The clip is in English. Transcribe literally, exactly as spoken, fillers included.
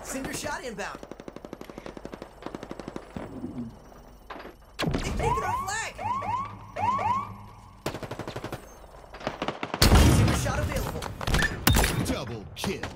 Send your shot inbound. They've taken our flag. Send your shot available. Double kill.